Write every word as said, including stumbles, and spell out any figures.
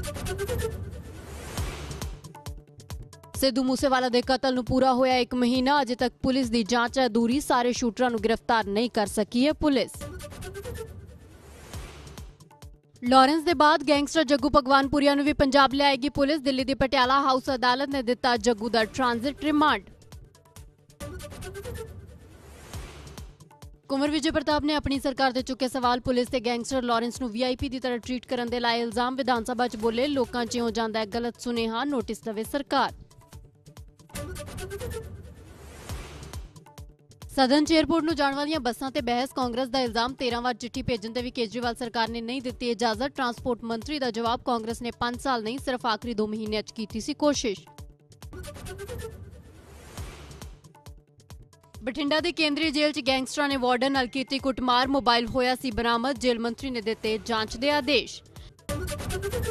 सिद्धू मूसेवाला के कतल नूं पूरा होया एक महीना, अजे तक पुलिस की जांच अधूरी, सारे शूटरां नूं गिरफ्तार नहीं कर सकी है पुलिस। लॉरेंस के बाद गैंगस्टर जग्गू भगवानपुरिया नूं भी पंजाब लियाएगी पुलिस। दिल्ली की पटियाला हाउस अदालत ने दिता जग्गू का ट्रांजिट रिमांड। कुंवर विजय प्रताप ने अपनी सरकार ते चुके सवाल। पुलिस ते गैंगस्टर लॉरेंस नूं वीआईपी की तरह ट्रीट करन दे लाए इल्जाम। विधान सभा च बोले, लोकां च हो जांदा है गलत सुनेहा, नोटिस दवे सरकार। सदन च एयरपोर्ट नूं जाण वालियां बसां ते बहस, कांग्रेस का इल्जाम। तेरह वार चिट्ठी भेजण ते भी केजरीवाल सरकार ने नहीं दित्ती इजाजत। ट्रांसपोर्ट मंत्री का जवाब, कांग्रेस ने पांच साल नहीं सिर्फ आखिरी दो महीने च कीती सी कोशिश। बठिंडा की केंद्रीय जेल च गैंगस्टरां ने वार्डन नाल कीती कुटमार, मोबाइल होया सी बरामद। जेल मंत्री ने दिते जांच दे आदेश।